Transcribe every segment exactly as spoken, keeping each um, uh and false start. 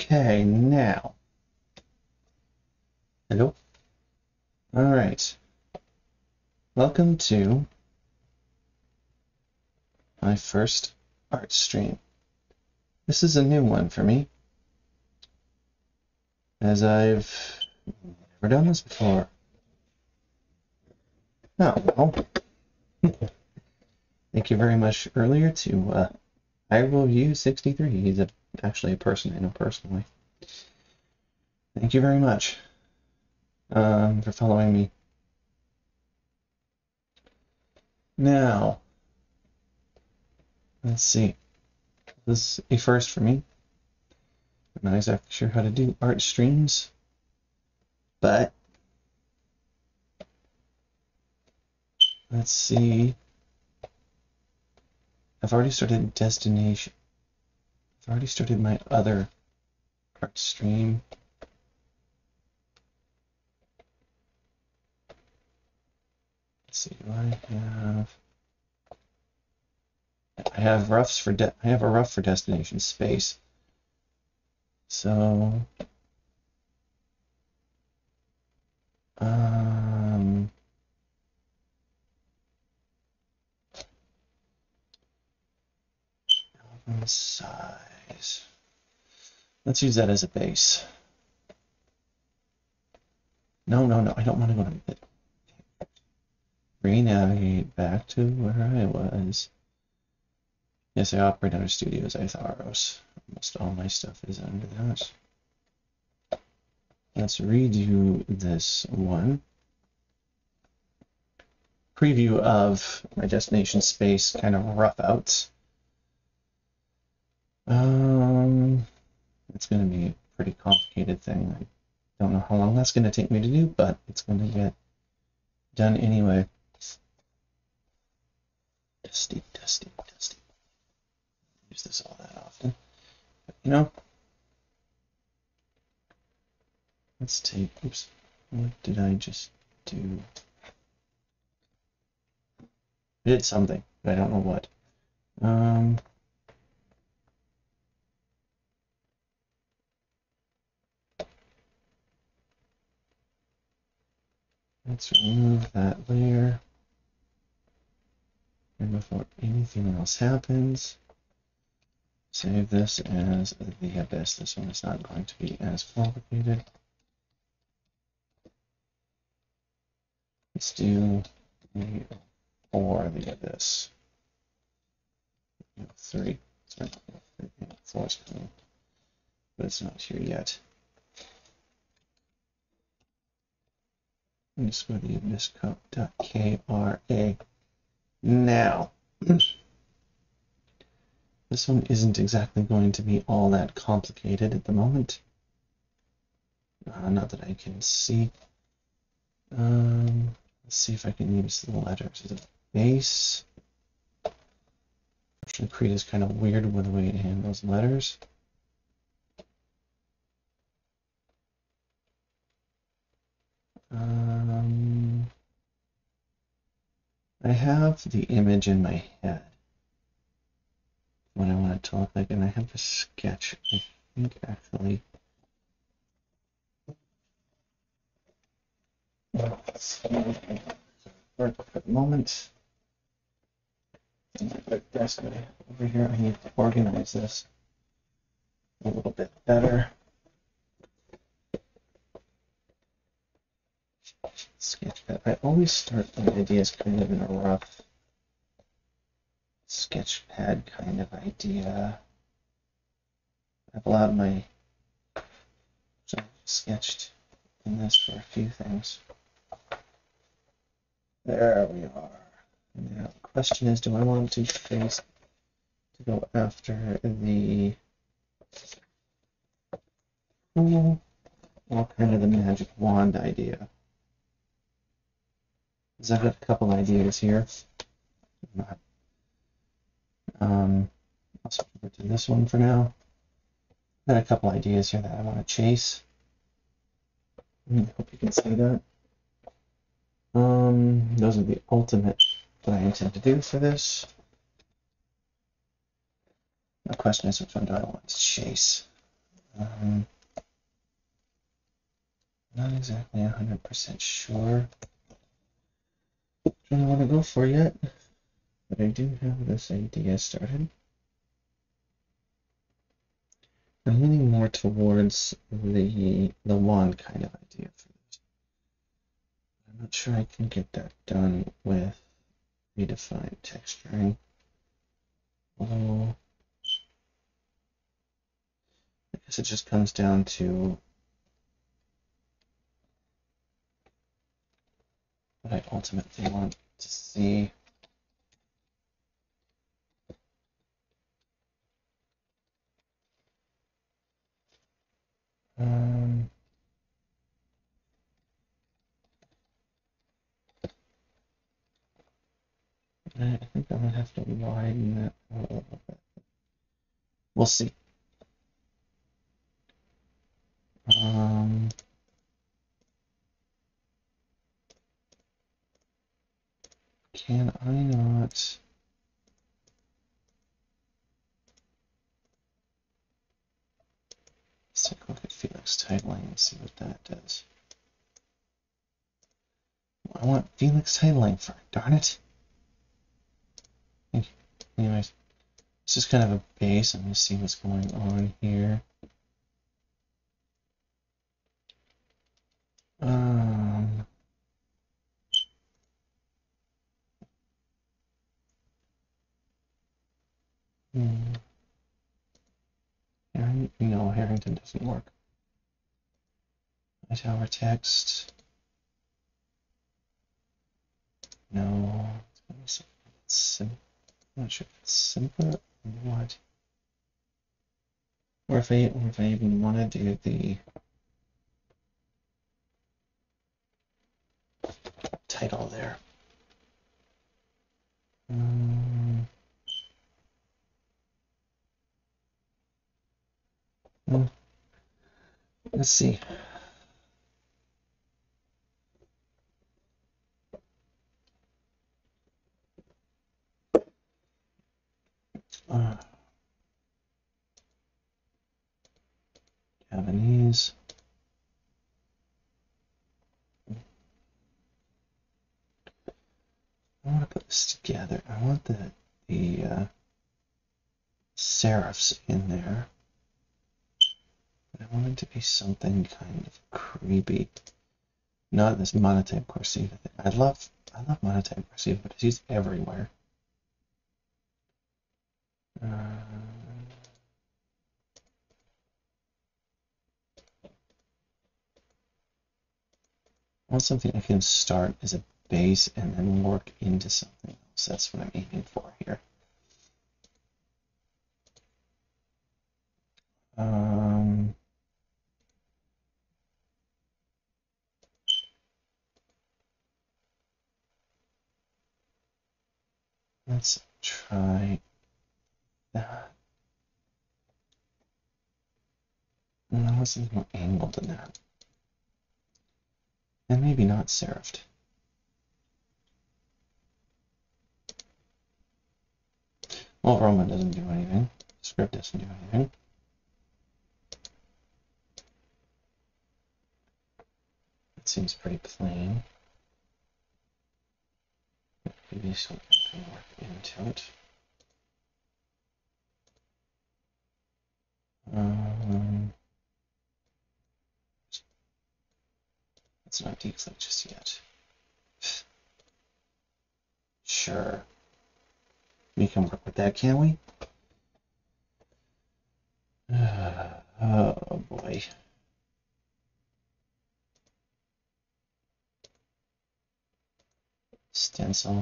Okay, now. Hello? Alright. Welcome to my first art stream. This is a new one for me, as I've never done this before. Oh, well. Thank you very much earlier to uh, I Will View sixty-three. He's a, actually a person I know personally. Thank you very much um, for following me. Now, let's see. This is a first for me. I'm not exactly sure how to do art streams, but let's see. I've already started destination. I've already started my other art stream. Let's see, do I have I have roughs for de I have a rough for destination space. So um album size. Let's use that as a base. No, no, no, I don't want to go to it. Renavigate back to where I was. Yes, I operate under Studios Zytharros. Almost all my stuff is under that. Let's redo this one. Preview of my destination space kind of rough outs. Um, it's going to be a pretty complicated thing. I don't know how long that's going to take me to do, but it's going to get done anyway. Dusty, dusty, dusty. Use this all that often, but you know, let's take, oops, what did I just do? I did something, but I don't know what. Um, let's remove that layer, and before anything else happens, save this as the abyss. This one is not going to be as complicated. Let's do the four, the abyss. Three. Sorry, four is coming, but it's not here yet. Just go to the abyss cup.kra. Now, this one isn't exactly going to be all that complicated at the moment. Uh, not that I can see. Um, let's see if I can use the letters as a base. Unfortunately, Creed is kind of weird with the way it handles letters. Um, I have the image in my head, what I want it to look like, and I have a sketch, I think, actually. For a moment. Desk over here, I need to organize this a little bit better. Sketch pad. I always start my ideas kind of in a rough sketch pad kind of idea. I've allowed my so I've sketched in this for a few things. There we are. Now the question is, do I want to face to go after the pool or kind of the magic wand idea? Because I've got a couple ideas here. Not, um, I'll switch over to this one for now. I've got a couple ideas here that I want to chase. I hope you can see that. Um, those are the ultimate what I intend to do for this. The question is, which one do I want to chase? Um, not exactly one hundred percent sure what I want to go for yet, but I do have this idea started. I'm leaning more towards the the wand kind of idea for this. I'm not sure I can get that done with redefined texturing. Although I guess it just comes down to what I ultimately want to see. Um, I think I'm gonna have to widen that a little bit. We'll see. Um, can I not? Let's take a look at Felix titling and see what that does. I want Felix titling for it, darn it. Anyways, it's just kind of a base. I'm gonna see what's going on here. Um, hmm. Harring- no, Harrington doesn't work. Tower text. No. It's sim I'm not sure if it's simpler or what. Or if I, or if I even want to do the title there. Um, well, let's see. Uh, Japanese. I want to put this together. I want the the uh, serifs in there. But I want it to be something kind of creepy. Not this monotype cursive thing. I love I love monotype cursive, but it's used everywhere. Uh, I want something I can start as a base and then work into something else. That's what I'm aiming for here. Um, let's try that. No, this is more angled than that. And maybe not serifed. Well, Roman doesn't do anything. Script doesn't do anything. It seems pretty plain. Maybe something can work into it. Um, let's not declick just yet. Sure. We can work with that, can we? Uh, oh boy. Stencil.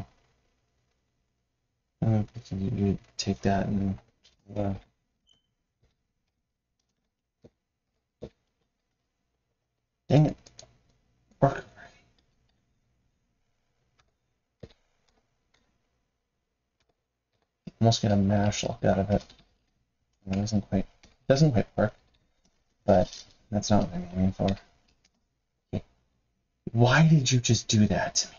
Uh, we can you take that and uh, dang it. Work. Almost get a mash look out of it. It doesn't quite doesn't quite work, but that's not what I'm aiming for. Okay. Why did you just do that to me?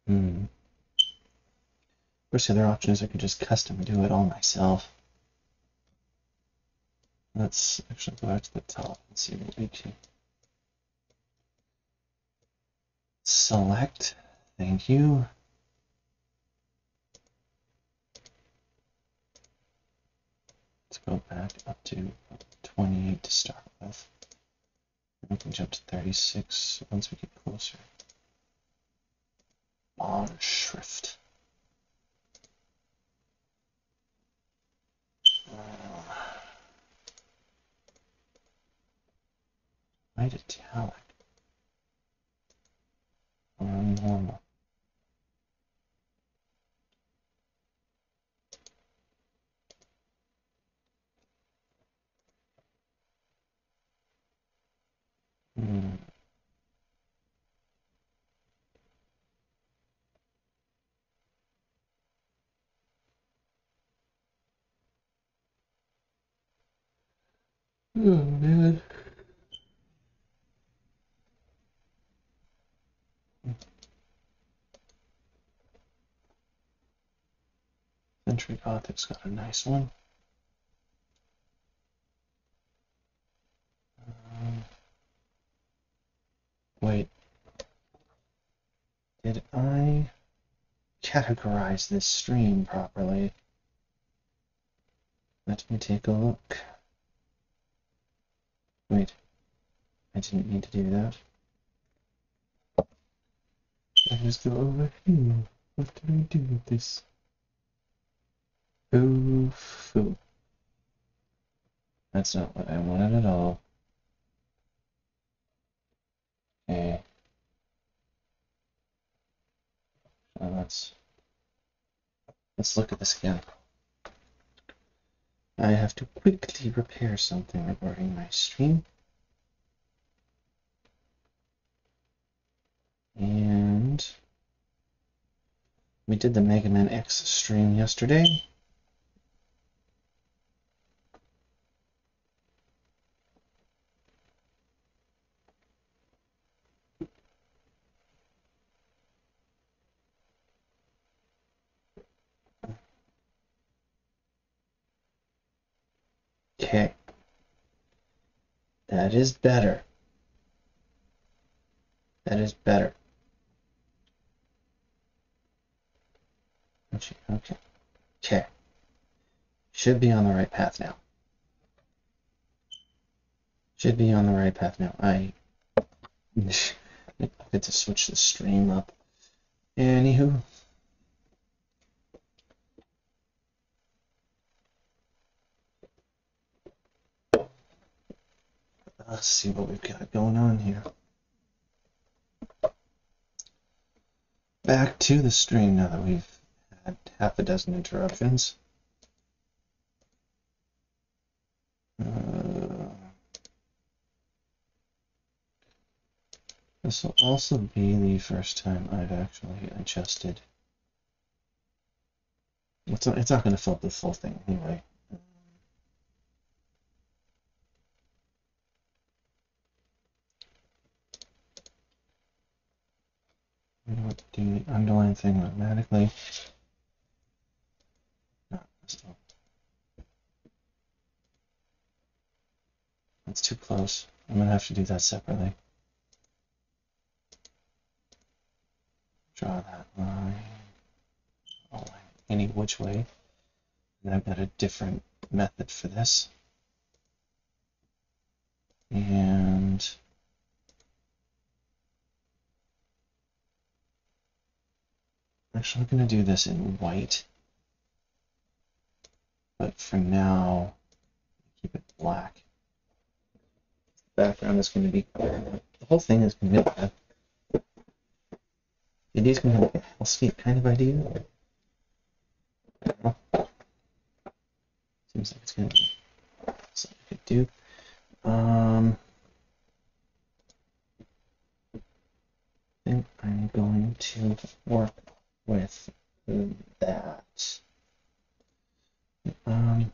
Hmm. Of course, the other option is I could just custom do it all myself. Let's actually go back to the top and see what we can select. Thank you. Let's go back up to twenty-eight to start with. We can jump to thirty-six once we get closer. On shrift. White italic. Or normal. Hmm. Oh man. Century Gothic's got a nice one. Um, wait. Did I categorize this stream properly? Let me take a look. Wait. I didn't need to do that. I just go over here. What did I do with this? Oh, foo. That's not what I wanted at all. Okay. So let's let's look at this again. I have to quickly repair something regarding my stream. And we did the Mega Man X stream yesterday. Okay. That is better. That is better. Okay. Okay. Should be on the right path now. Should be on the right path now. I I get to switch the stream up. Anywho. Let's see what we've got going on here. Back to the stream now that we've had half a dozen interruptions. Uh, this will also be the first time I've actually adjusted. It's not, it's not going to fill up the full thing anyway. I don't want to do the underline thing automatically. No, still. That's too close. I'm going to have to do that separately. Draw that line. Oh, any which way. And I've got a different method for this. And actually, I'm going to do this in white. But for now, keep it black. The background is going to be, the whole thing is going to be like a, it is going to be like a hellscape kind of idea. Seems like it's going to be something I could do. Um, I think I'm going to work with that. Um,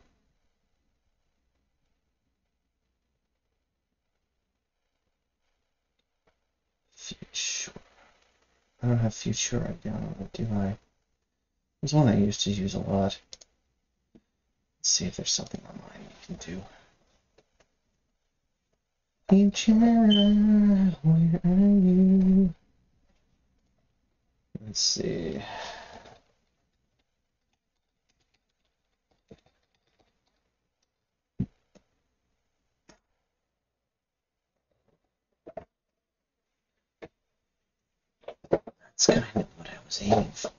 sure. I don't have Futura downloaded, do I? There's one I used to use a lot. Let's see if there's something online we can do. Futura, where are you? Let's see. That's kind of what I was aiming for.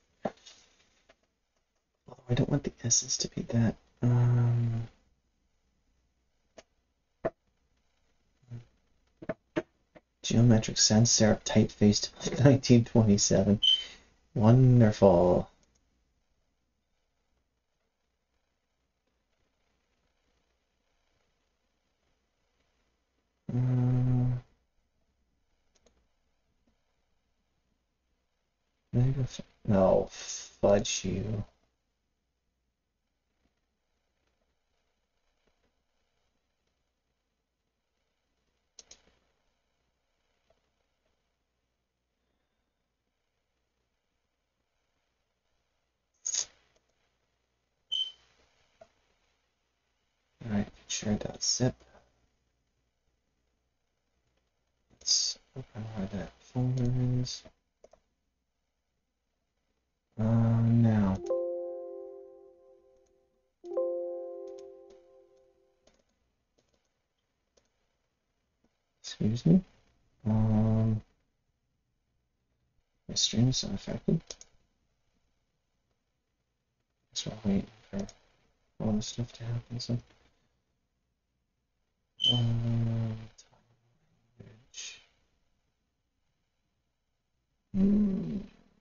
Although I don't want the S's to be that. Um, Geometric Sans Serif Typeface nineteen twenty-seven. Wonderful. Um, no, fudge you. Alright, share.zip. Let's open where that folder is. Uh, now. Excuse me. Um, my stream is unaffected. So I'll wait for all this stuff to happen. So, um, language. Hmm.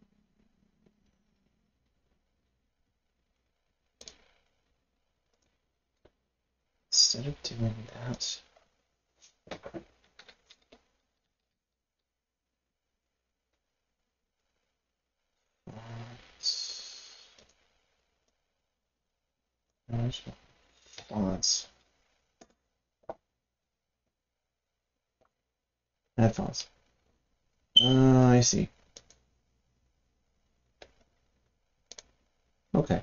Instead of doing that, fonts. Fonts. Add fonts. Uh, I see. Okay.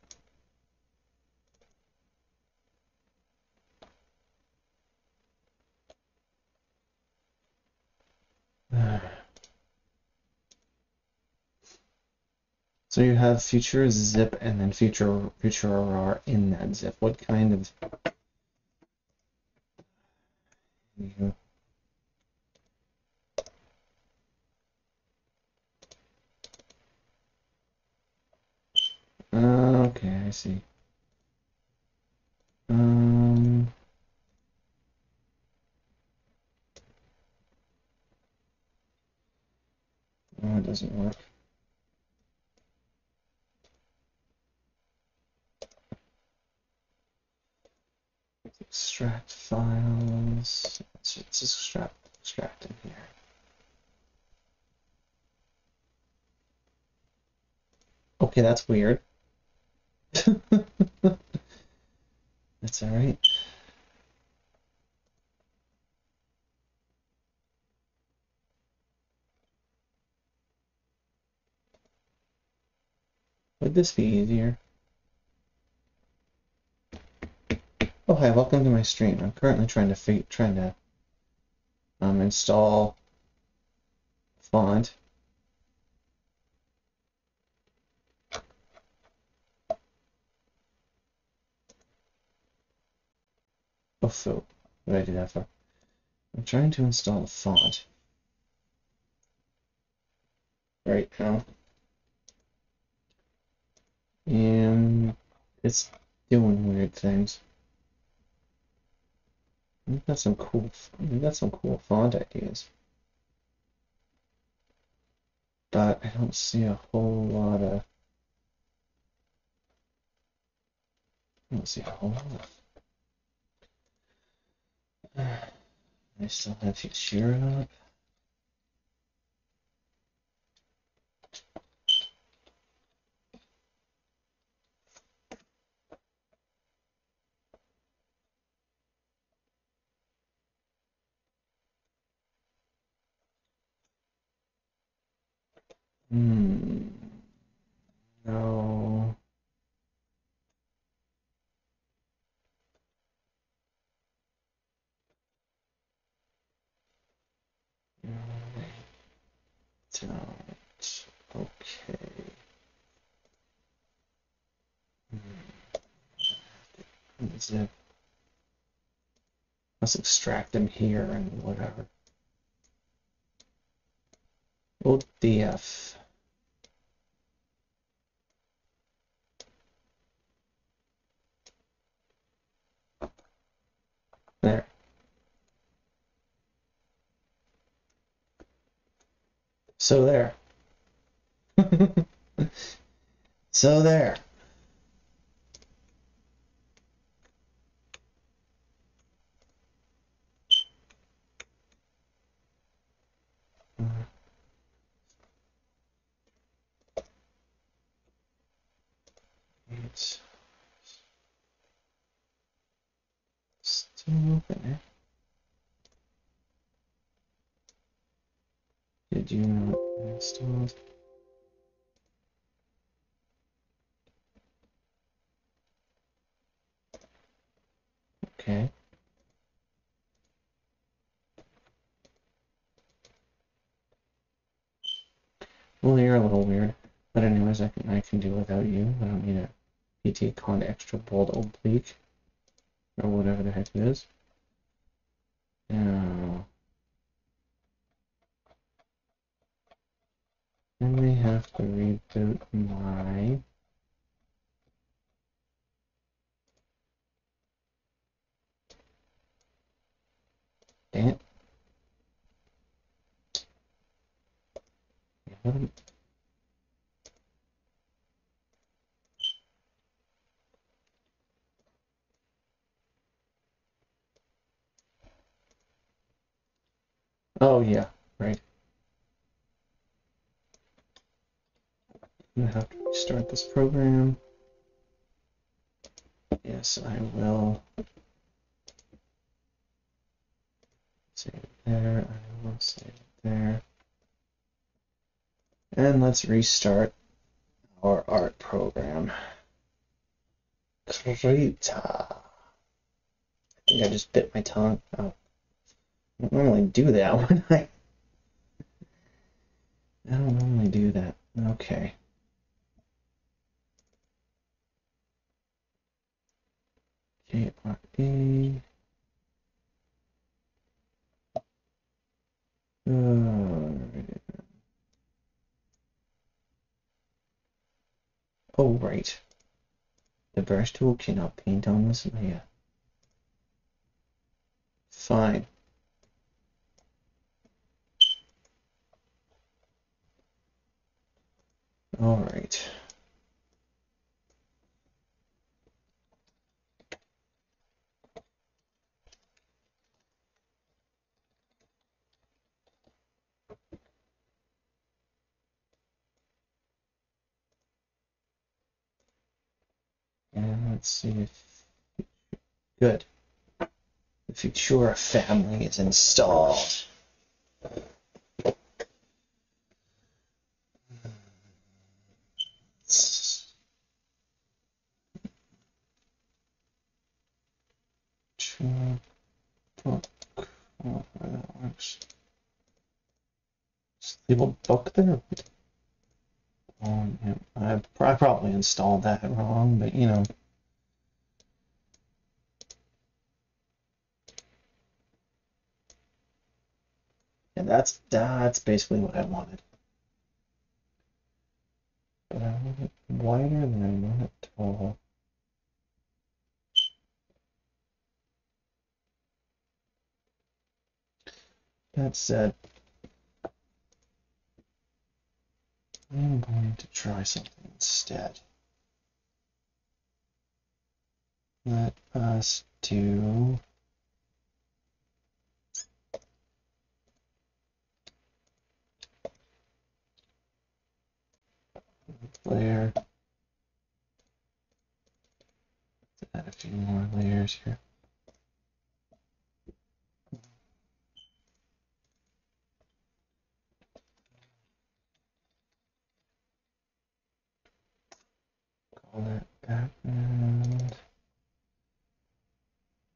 So you have future zip and then future future R in that zip. What kind of you uh, okay, I see. Um oh, it doesn't work. Extract files. Let's, let's extract extract in here. Okay, that's weird. That's all right. Would this be easier? Oh hi, welcome to my stream. I'm currently trying to fig trying to um install font. Oh, so what did I do that for? I'm trying to install a font right now, and it's doing weird things. We've got some cool, we've got some cool font ideas, but I don't see a whole lot of. I don't see a whole lot. I still have Futura up. Hmm. No. Don't. Okay. Zip. Let's extract them here and whatever. O D F. There. So there. So there. It's still there. Did you not install? Okay. Well, you're a little weird, but anyways, I can I can do without you. I don't need a P T con extra bold oblique or whatever the heck it is. Now, then we have to reboot my dang it. Oh yeah, right. I'm gonna have to restart this program. Yes, I will. Save it there. I will save it there. And let's restart our art program. Great. I think I just bit my tongue. Oh, I don't normally do that when I. I don't normally do that. Okay. K R E. Uh, oh, right. The brush tool cannot paint on this layer. Fine. All right. And let's see if good. The Futura family is installed. Book. Oh, that works. Label book there. Oh, yeah. I, I probably installed that wrong, but you know. Yeah, that's that's basically what I wanted. But I want it wider than I want it tall. That said, I'm going to try something instead. Let us do layer. Add a few more layers here.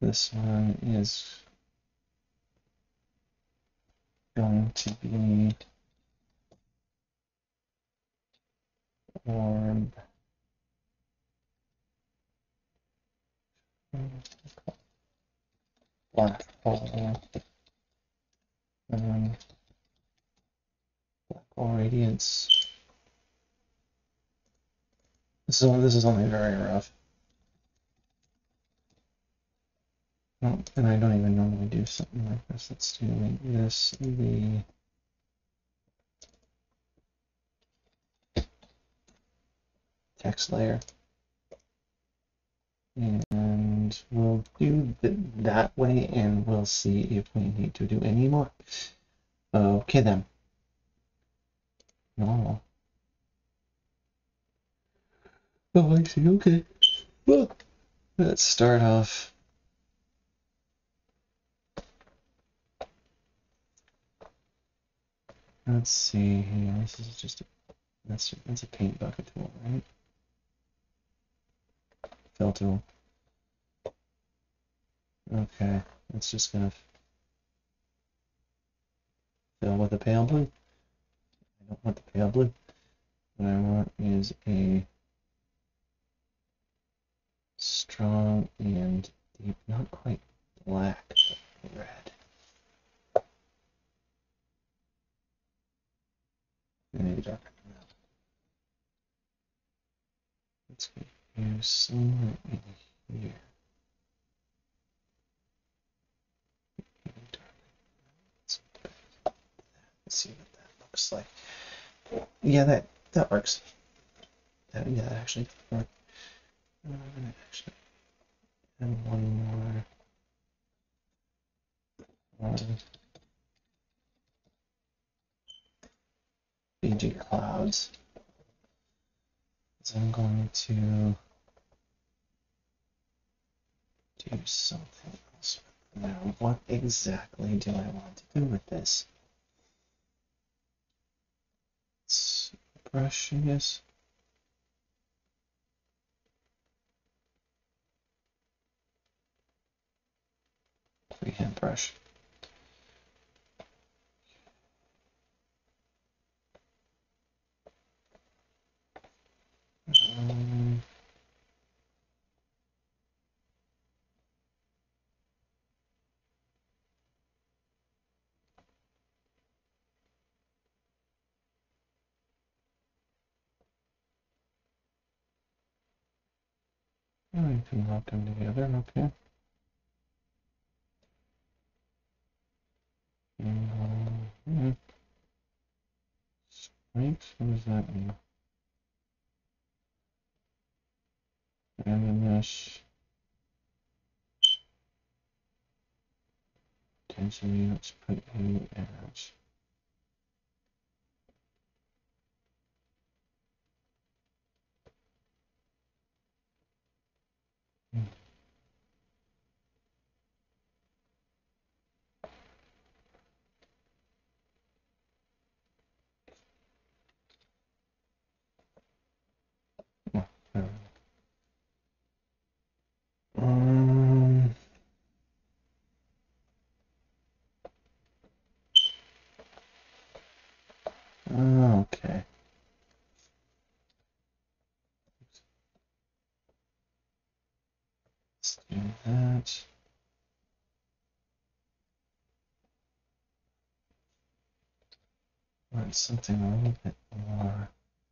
this one is going to be orb. Black hole. Um, black hole radiance. This is only, this is only very rough. Oh, and I don't even normally do something like this. Let's do this. The text layer. And we'll do it that way, and we'll see if we need to do any more. Okay then. Normal. Oh, I see. Okay. Well, let's start off. Let's see here. This is just a that's that's a paint bucket tool, right? Fill tool. Okay, it's just gonna fill with a pale blue. I don't want the pale blue. What I want is a strong and deep, not quite black, but red. Maybe darker than that. Let's use somewhere in here. Let's see what that looks like. Yeah, that that works. That, yeah, that actually does work. I'm gonna actually add one more. One. Fiji clouds. So I'm going to do something else with them. Now, what exactly do I want to do with this? It's a brush, I guess. Freehand brush. Um, I can lock them together, okay. Um, strength, what does that mean? And then mesh. Density, let's put you as. Um, okay. Let's do that. Want something a little bit more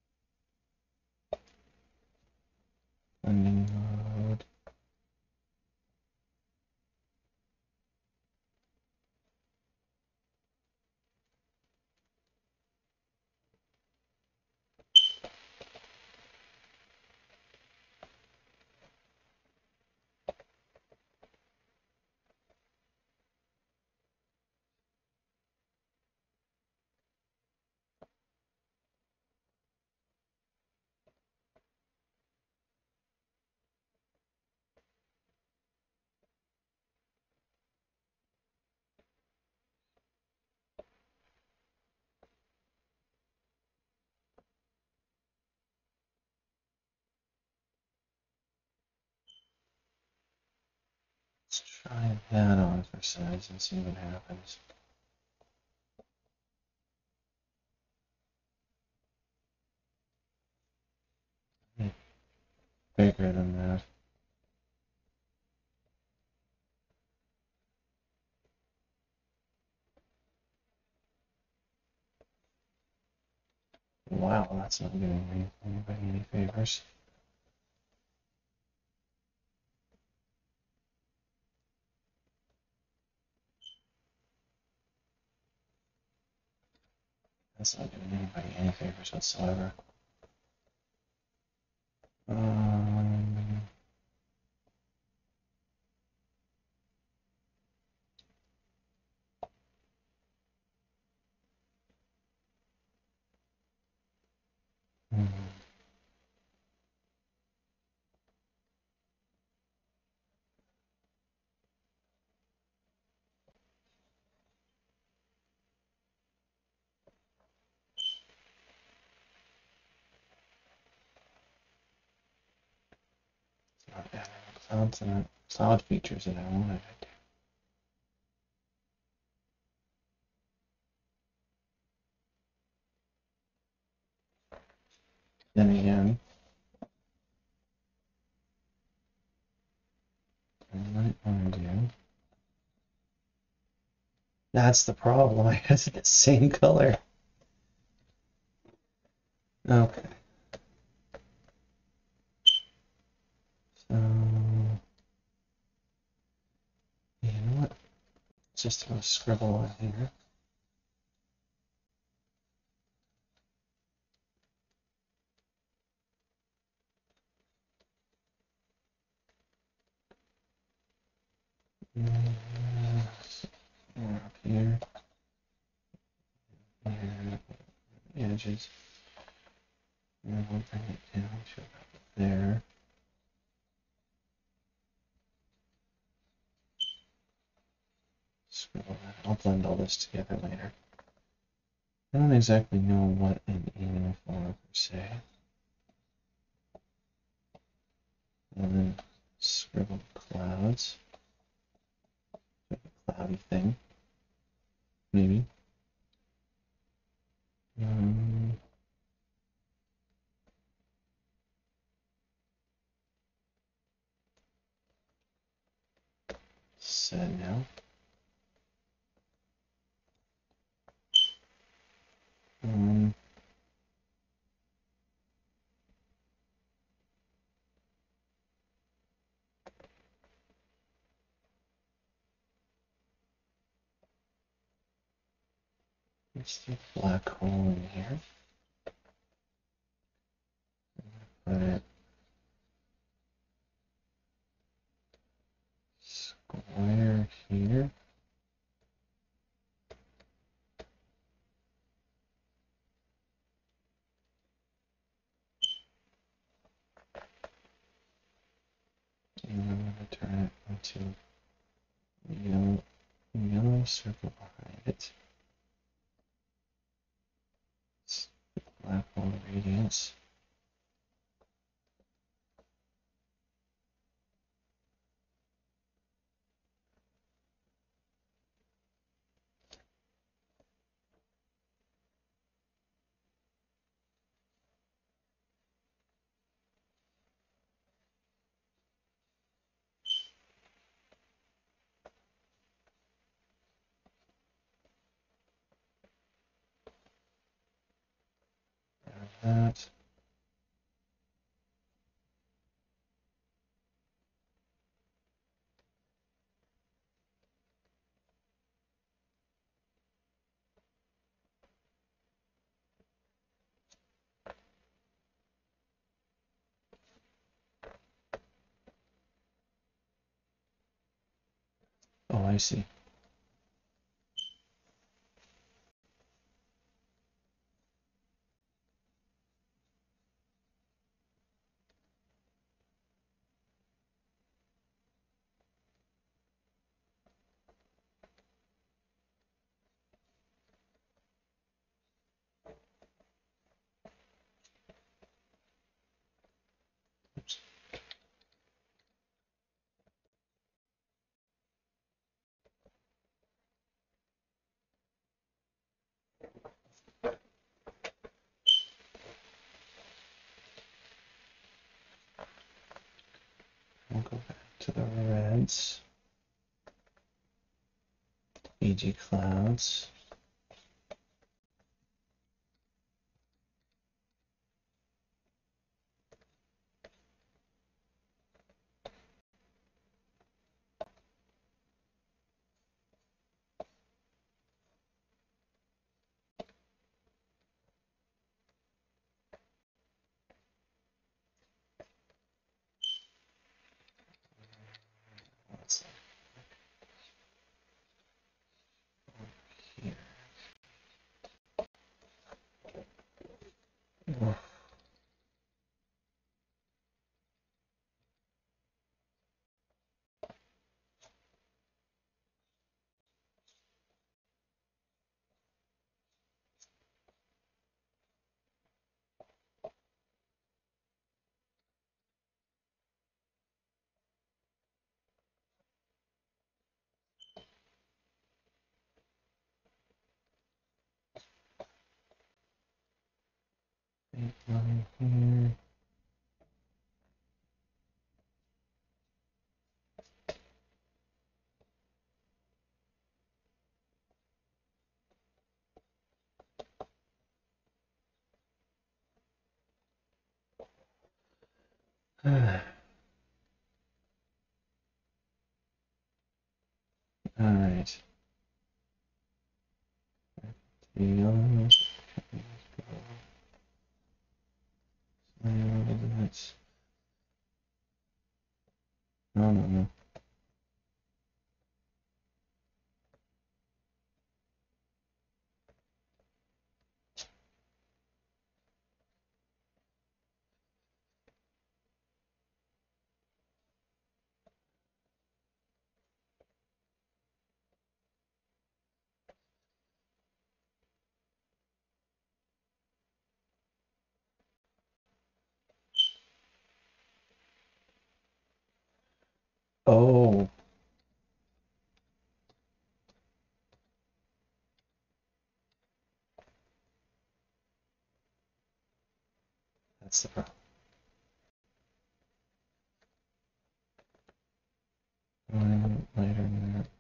blending mode. Try that on for size and see what happens. Bigger than that. Wow, that's not doing anybody any favors. That's not doing anybody any favors whatsoever. Um, hmm. It's not adding cloud to that cloud features that I wanted it to. Then again, I might want to do. That's the problem. I have the same color. Okay. So, you know what? Just gonna scribble on here. More up here. And edges. And we'll bring it down to about there. Scribble that. I'll blend all this together later. I don't exactly know what I'm aiming for per se. And then scribble clouds. Like a cloudy thing. Maybe. Um, set now. Um, let's do a black hole in here. Put it square here. And I'm going to turn it into a yellow, yellow circle behind it. It's black hole radiance. That. Oh, I see. Oops. clouds. B G clouds. What's here? Oh. Line here. All right. The others. No, no, no. Oh. That's the problem. Line later than that.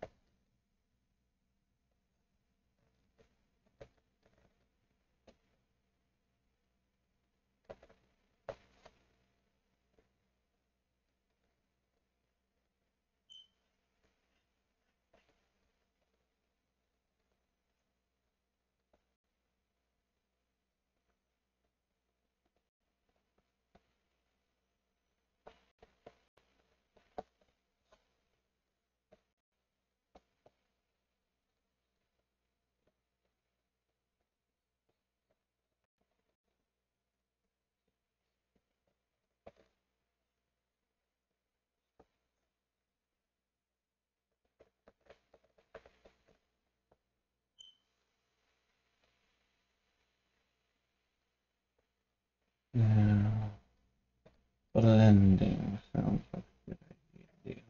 Now, blending sounds like a good idea.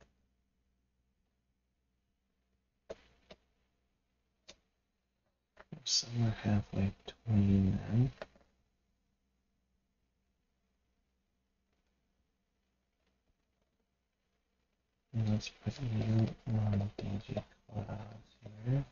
Somewhere halfway between them. And let's put you on D G clouds here.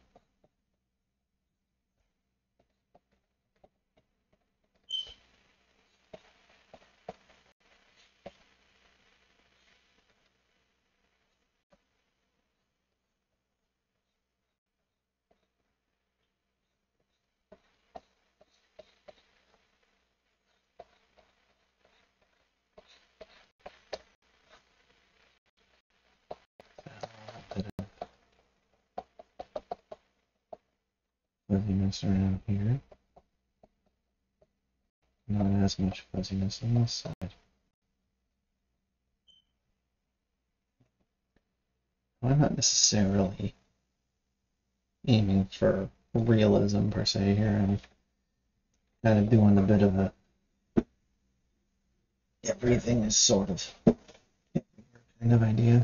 Fuzziness around here. Not as much fuzziness on this side. I'm not necessarily aiming for realism per se here. I'm kind of doing a bit of a everything is sort of kind of idea.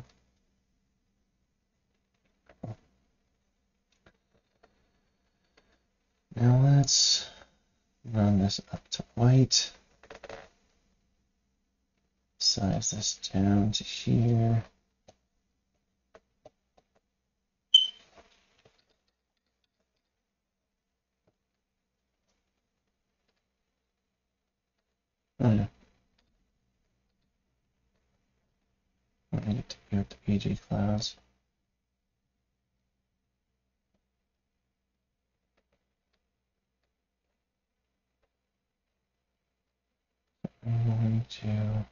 Now let's run this up to white. Size this down to here. Oh yeah. I need to go to P G Clouds. I'm going to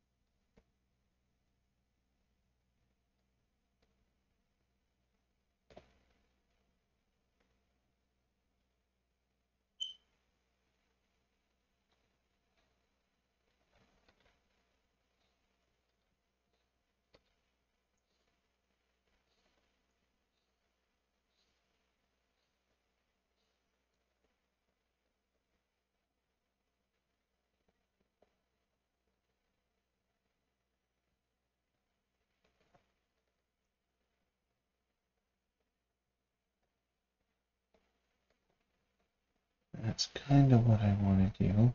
That's kind of what I want to do.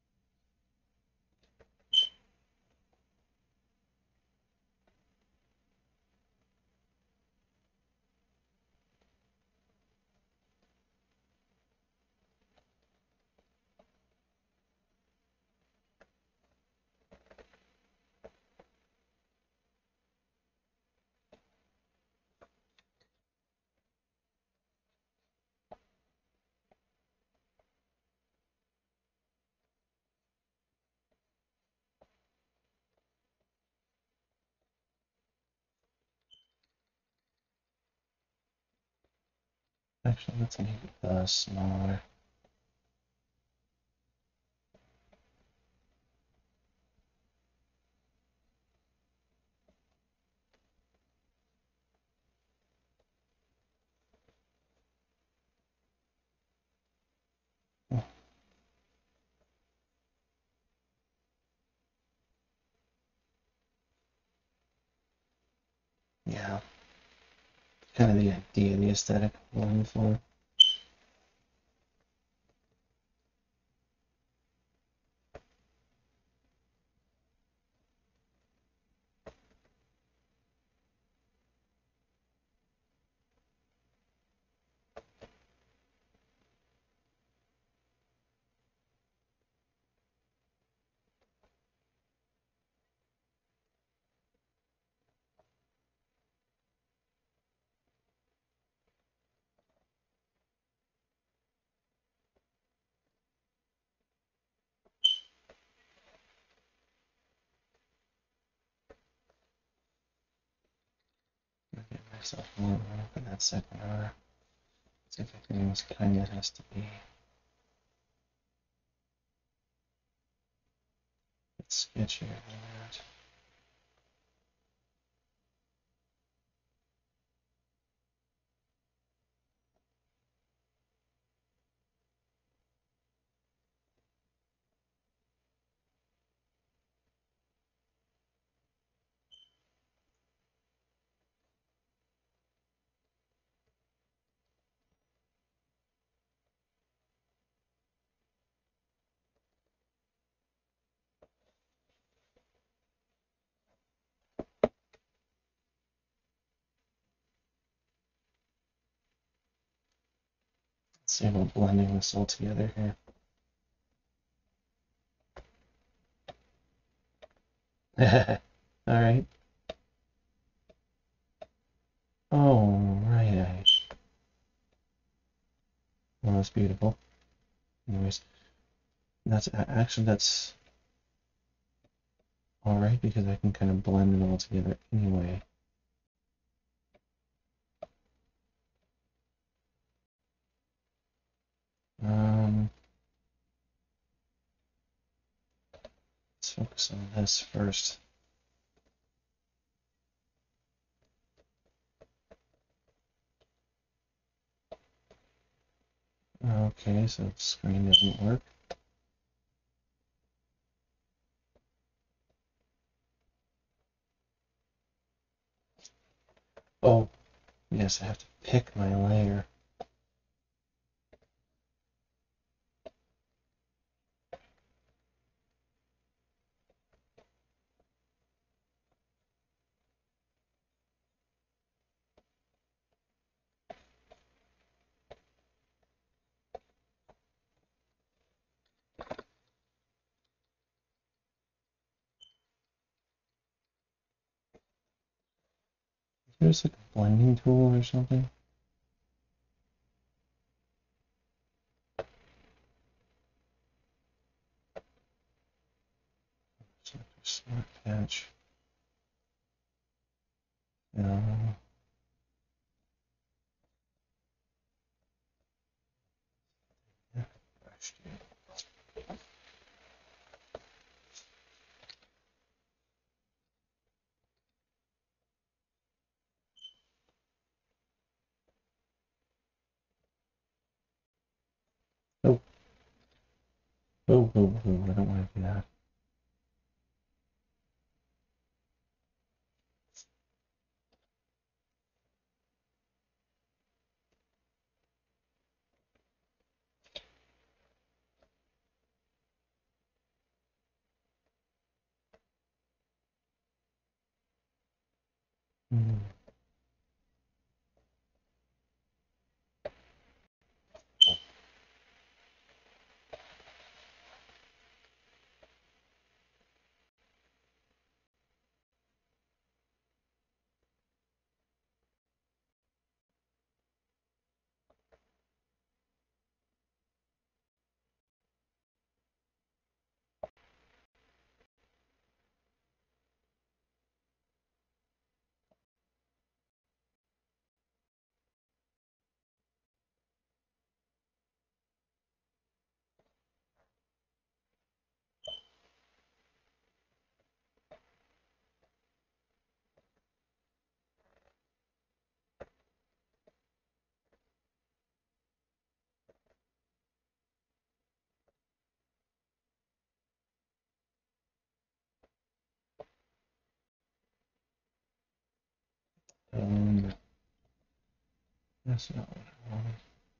Actually, let's make it uh, smaller. Yeah, kind of the idea, the aesthetic I'm going for. I'll give myself a little room for that second R. See if everything else kind of has to be. It's sketchier than that. Let's see about blending this all together here. Alright. Oh, right. Well, that's beautiful. Anyways, that's actually that's alright because I can kind of blend it all together anyway. Um, let's focus on this first. Okay, so the screen doesn't work. Oh, yes, I have to pick my layer. There's like a blending tool or something. It's like a smart patch. No. Yeah, brushed it. Oh. Oh, oh, oh, I don't want to do that. Mm. Um, that's not what I wanted.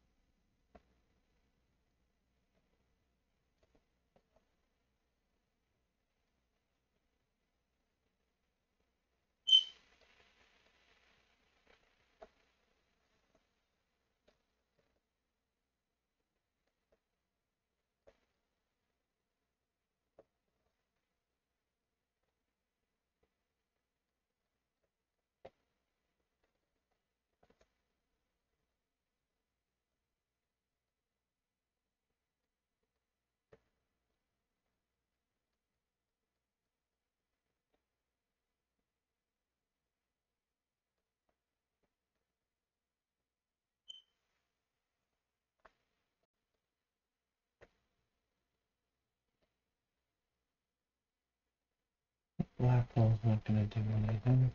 Black ball's not going to do anything.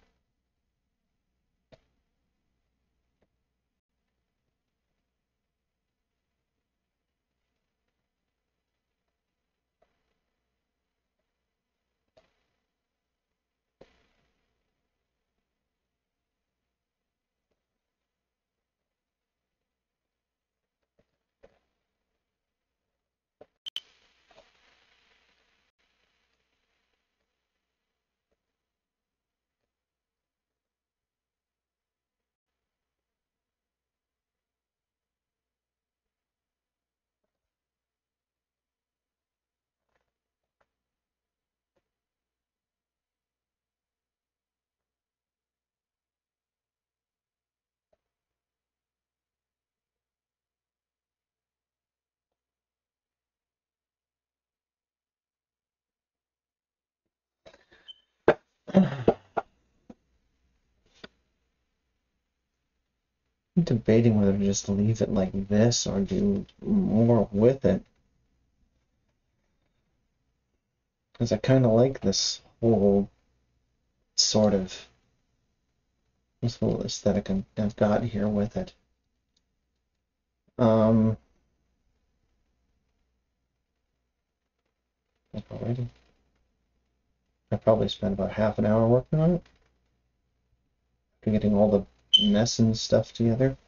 I'm debating whether to just leave it like this or do more with it. Because I kind of like this whole sort of, this whole aesthetic I've got here with it. Um, already. I probably spent about half an hour working on it. Getting all the mess and stuff together.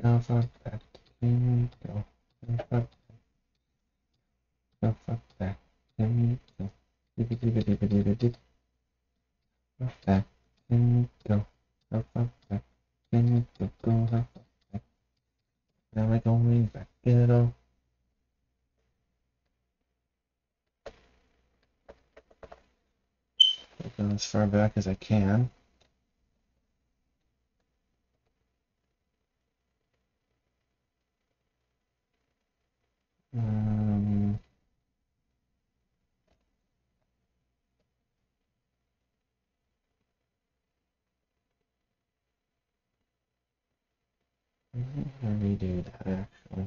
Go fuck back. Go. Go fuck. Go fuck back. Go. Dibba dibba dibba dibba dib. Go back. Go. Go fuck back. Go. Go go fuck back. Now I going back. Get it all. Go as far back as I can. Um, I'm gonna redo that actually.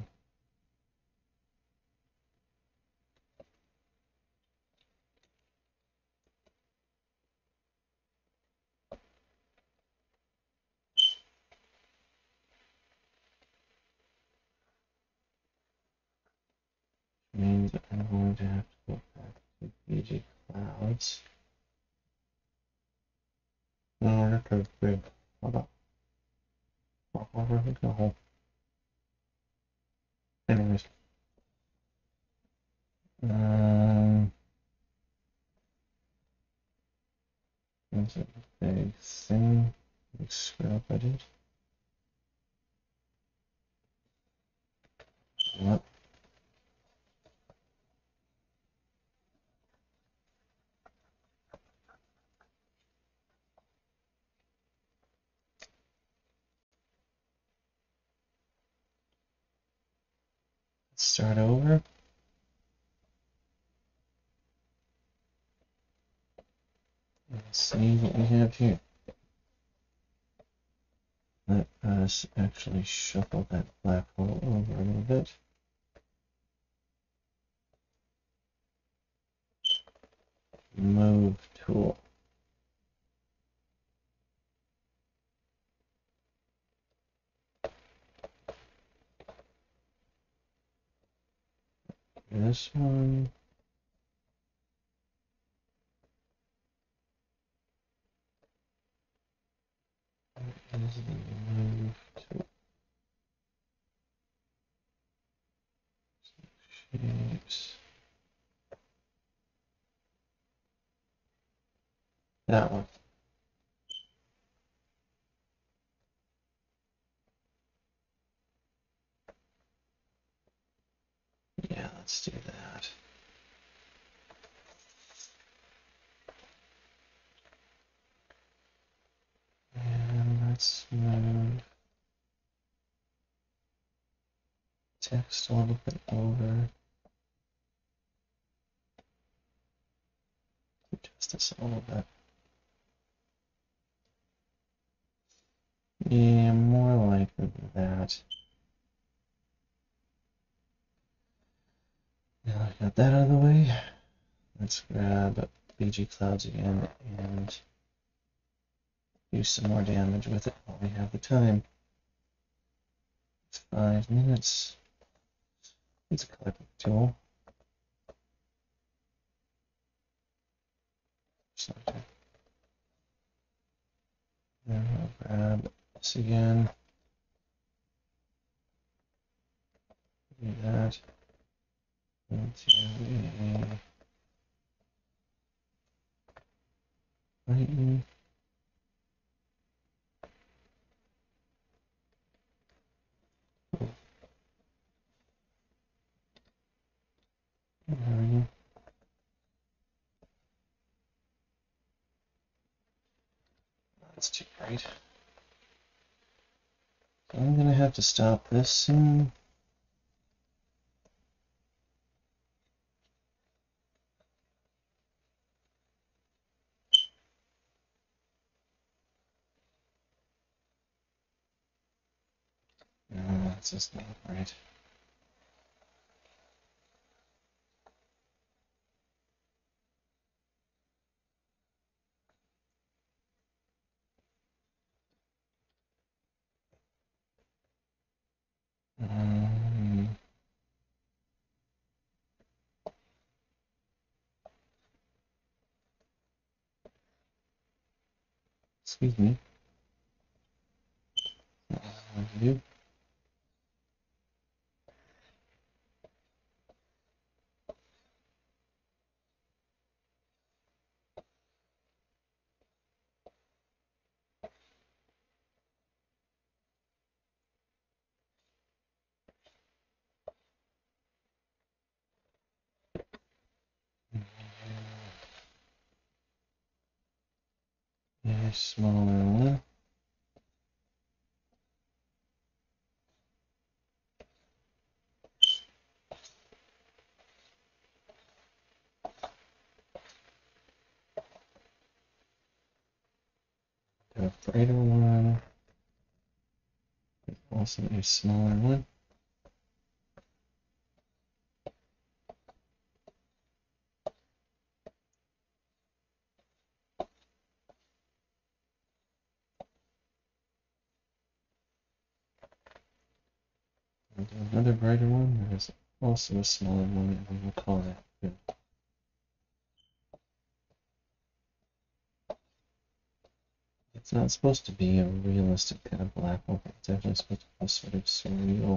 Means I'm going to have to go back to B G Clouds. No, that's a big. Hold up. Where did it go? Anyways. Um, that's a big thing. Big screw up I did. What? Let's start over. Let's see what we have here. Let us actually shuffle that black hole over a little bit. Move tool. This one. Is the move tool. Shapes. That one. Yeah, let's do that. And let's move text a little bit over. Adjust this a little bit. Yeah, more like that. Now I got that out of the way. Let's grab B G Clouds again and do some more damage with it while we have the time. It's five minutes. It's a color pick tool. Select it. Then I'll grab this again. Do that. Into a lightning. There we go. That's too bright. So I'm gonna have to stop this soon. No, that's just not right. Um, excuse me. That's what I want to do. smaller one. A brighter one, also a smaller one. And another brighter one, there's also a smaller one, and we'll call that good. It's not supposed to be a realistic kind of black hole, but it's actually supposed to be sort of surreal.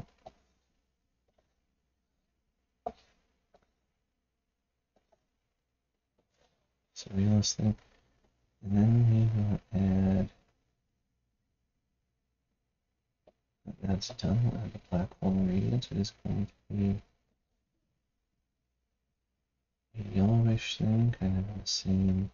Surrealist thing. And then we will add, that's done, we'll add the black hole radiance. It is going to be a yellowish thing, kind of in the same.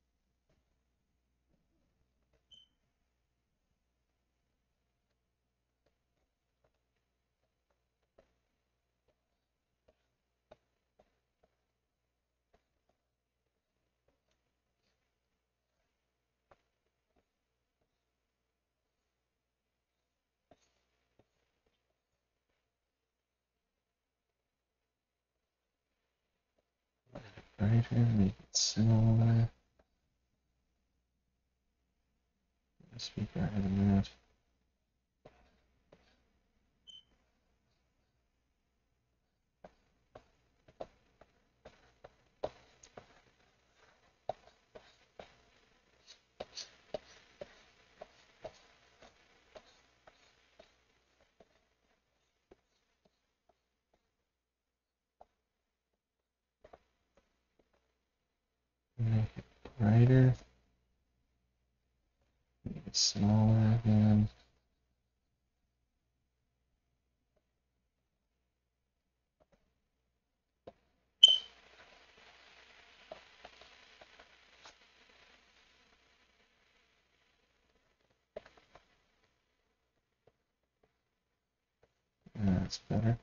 Brighter, make it smaller. Let's be brighter than that. Make it brighter. Make it smaller again. That's better.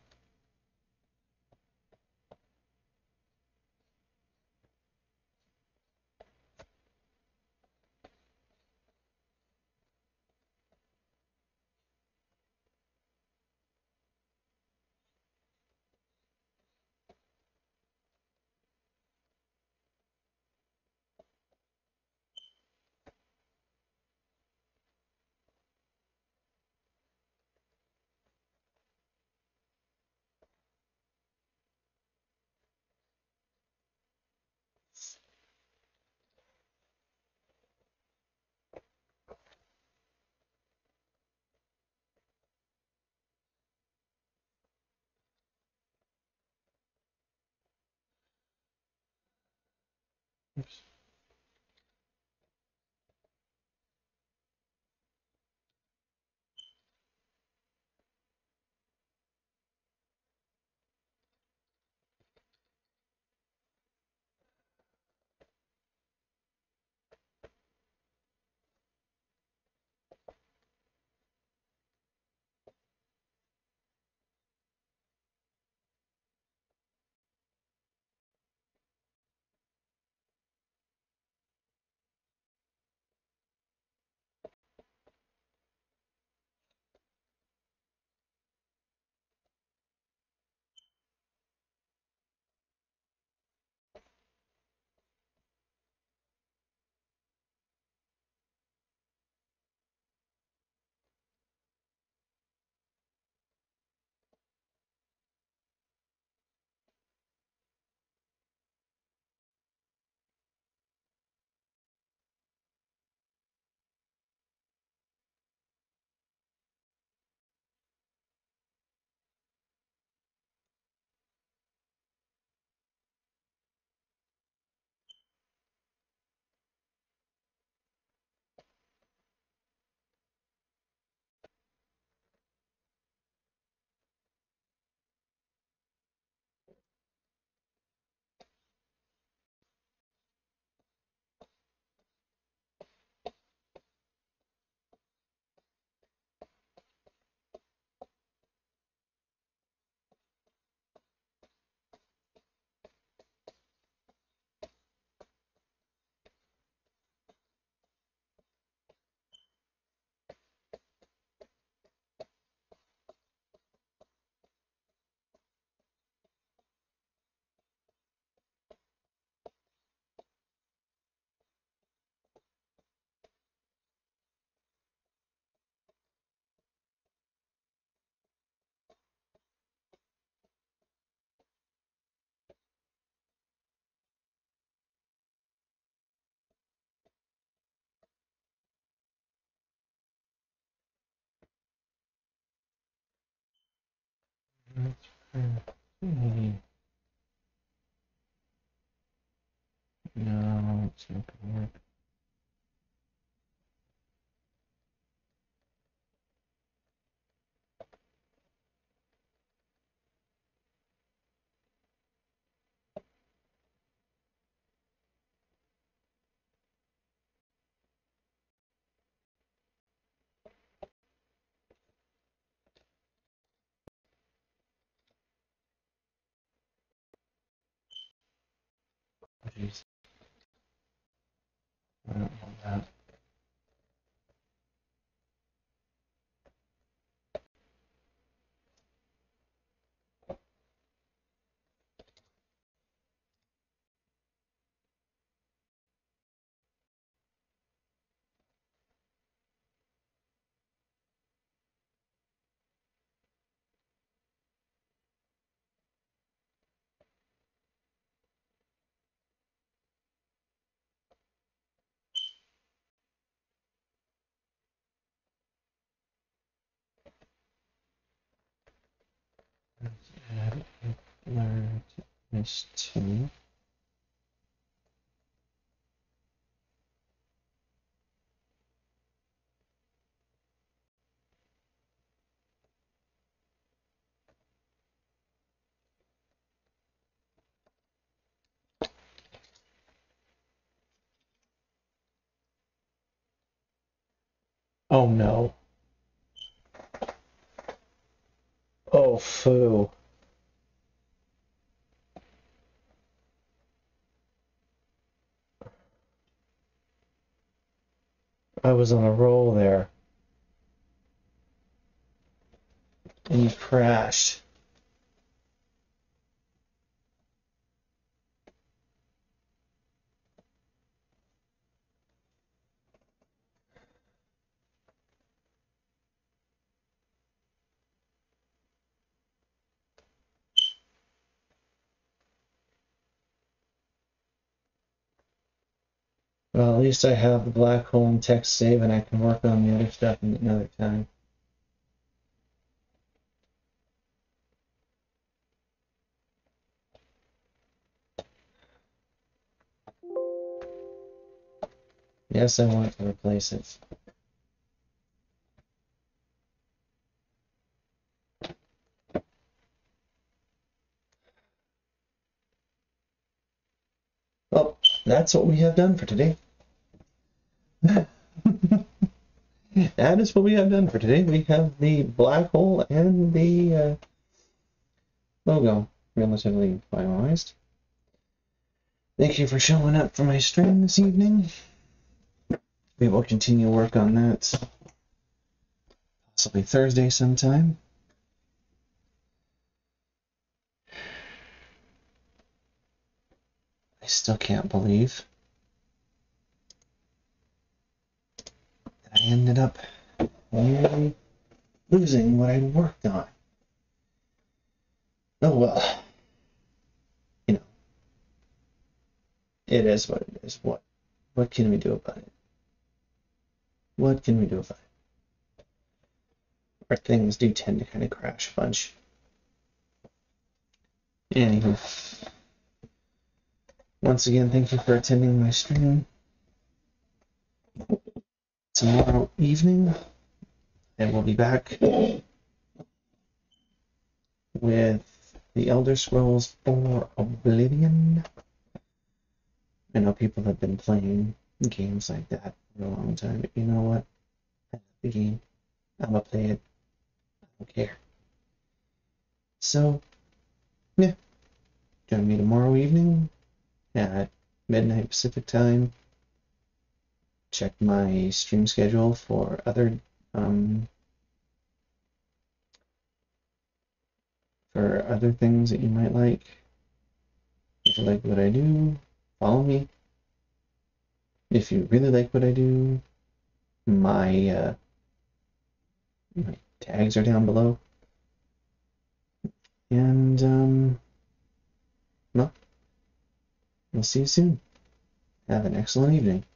Oops. Hmm. No, it's not gonna work. Jeez. I don't want that. Let's add a blur to this too. Oh no. Oh, foo. I was on a roll there. And you crashed. Well, at least I have the black hole and text save, and I can work on the other stuff another time. Yes, I want to replace it. Well, that's what we have done for today. That is what we have done for today. We have the black hole and the uh, logo relatively finalized. Thank you for showing up for my stream this evening. We will continue work on that possibly Thursday sometime. I still can't believe that I ended up nearly losing what I'd worked on. Oh well. You know. It is what it is. What what can we do about it? What can we do about it? Our things do tend to kind of crash a bunch. Anywho. Once again, thank you for attending my stream. Tomorrow evening, I will be back with the Elder Scrolls four Oblivion. I know people have been playing games like that for a long time, but you know what? I love the game. I'm gonna play it. I don't care. So, yeah. Join me tomorrow evening at midnight Pacific time. Check my stream schedule for other um, for other things that you might like. If you like what I do, follow me. If you really like what I do, my uh, my tags are down below. And um, well, we'll see you soon. Have an excellent evening.